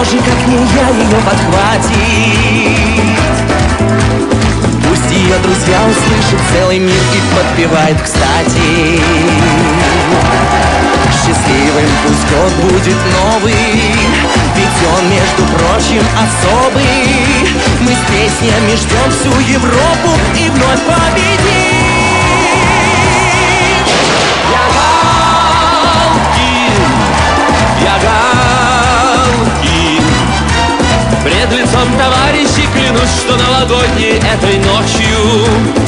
же, как не я, ее подхватит? Пусть ее друзья услышат целый мир и подпевают кстати. Счастливым пусть год будет новый, ведь он, между прочим, особый. Мы с песнями ждем всю Европу и вновь победим. Я Галкин, пред лицом товарищей клянусь, что новогодней этой ночью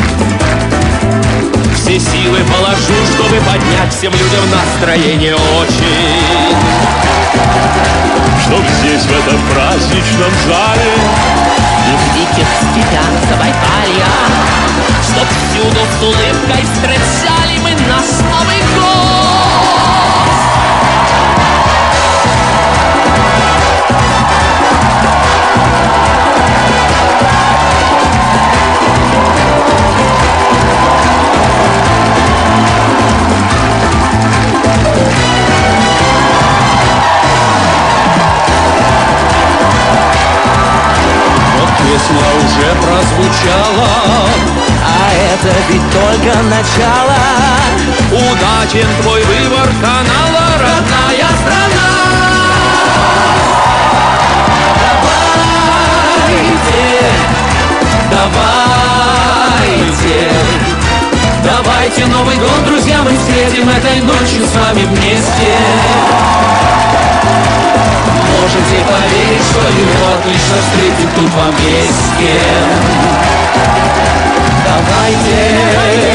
все силы положу, чтобы поднять всем людям настроение очень. Чтоб здесь, в этом праздничном зале, и в диких степях Забайкалья, чтоб всюду с улыбкой встречали мы наш Новый год. песня уже прозвучала, а это ведь только начало. Удачен твой выбор канала, родная страна. Давайте Новый год, друзья, мы встретим этой ночью с вами вместе. Можете поверить, что его отлично встретим тут вам есть с кем. Давайте